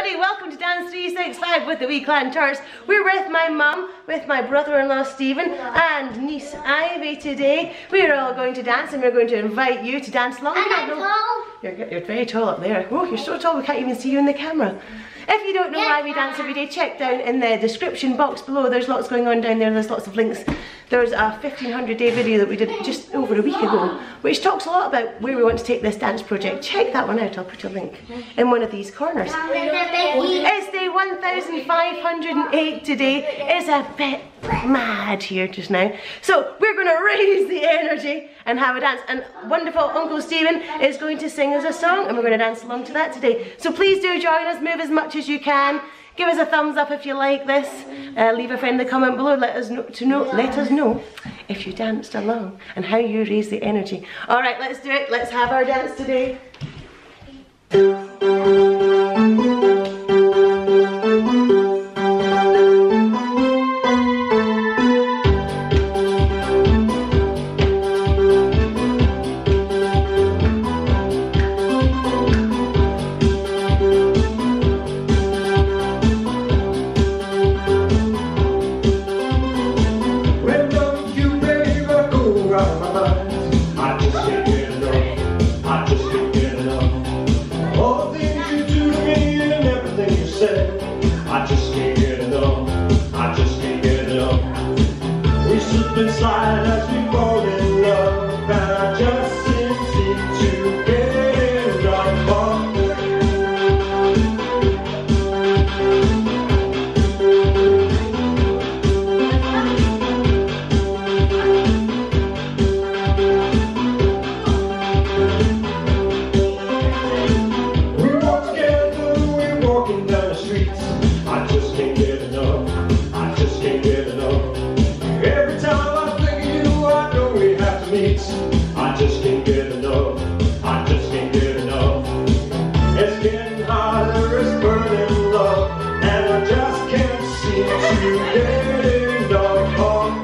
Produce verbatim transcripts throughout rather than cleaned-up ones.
everybody, welcome to Dance three sixty-five with the Wee Clan Turks. We're with my mum, with my brother-in-law Stephen and niece Ivy today. We're all going to dance and we're going to invite you to dance along. And I'm tall. You're, you're very tall up there. Oh, you're so tall we can't even see you in the camera. If you don't know why we dance every day, check down in the description box below. There's lots going on down there. There's lots of links. There's a fifteen hundred day video that we did just over a week ago, which talks a lot about where we want to take this dance project. Check that one out. I'll put a link in one of these corners. It's day one thousand five hundred eight today. It's a bit mad here just now. So we're going to raise the energy and have a dance. And wonderful Uncle Stephen is going to sing us a song and we're going to dance along to that today. So please do join us. Move as much as you can. Give us a thumbs up if you like this. Uh, leave a friendly comment below. Let us know to know. Let us know if you danced along and how you raise the energy. All right, let's do it. Let's have our dance today. I just can't get enough, I just can't get enough. We slip inside as we fall in love, and I just can't seem to get enough. We walk together, we're walking down the streets. I just can't get enough, I just can't get enough. Every time I think of you, I know we have to meet. I just can't get enough, I just can't get enough. It's getting harder, it's burning love, and I just can't seem to get enough.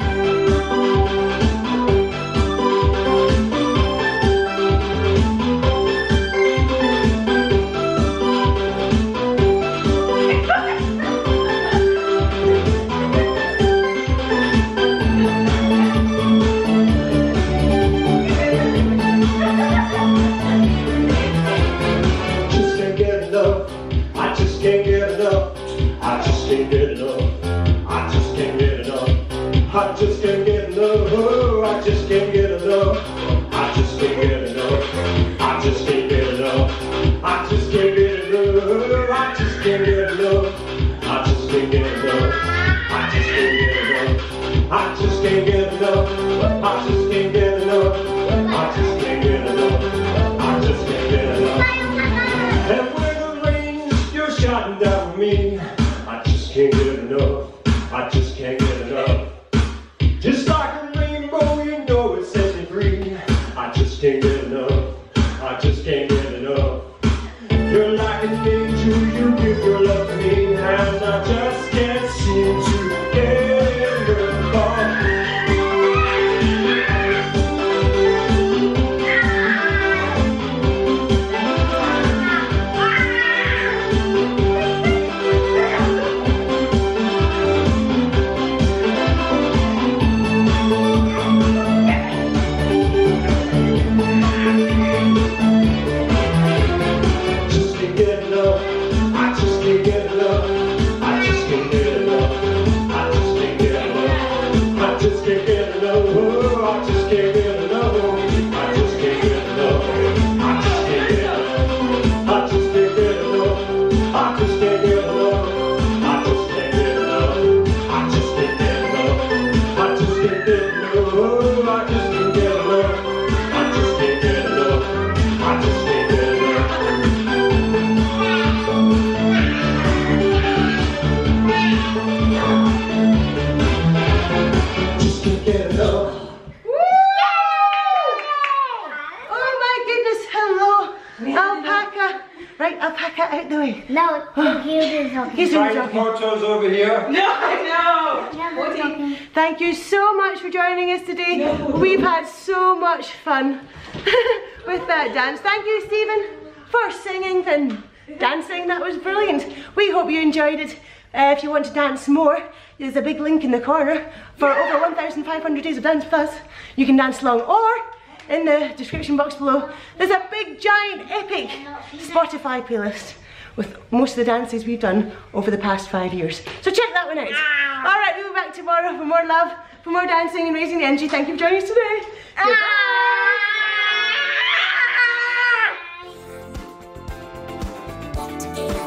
I just can't get enough, I just can't get enough, I just can't get enough, I just can't get enough, I just can't get enough, I just can't get enough, I just can't get enough, I just can't get enough, I just can't get enough, I just can't get enough, I just can't get enough, I just can't get enough, I just can't get enough, I just can't get enough, I just can't get enough. And when the rain's you're shining down with me, I just can't get enough, I just can't get enough. Just like a rainbow, you know it sets me free. I just can't get enough, I just can't get enough. You're like an angel, you give your love to me, and I just can't seem to get enough. Right, alpaca out the way. No, he's talking. He's doing talking. Photos over here. No, I know. Yeah, Thank you so much for joining us today. No. We've had so much fun with that dance. Thank you, Stephen, for singing and dancing. That was brilliant. We hope you enjoyed it. Uh, if you want to dance more, there's a big link in the corner for over one thousand five hundred days of Dance with Us. You can dance along, or in the description box below, there's a big, giant, epic Spotify playlist with most of the dances we've done over the past five years. So check that one out. All right, we'll be back tomorrow for more love, for more dancing and raising the energy. Thank you for joining us today. Goodbye.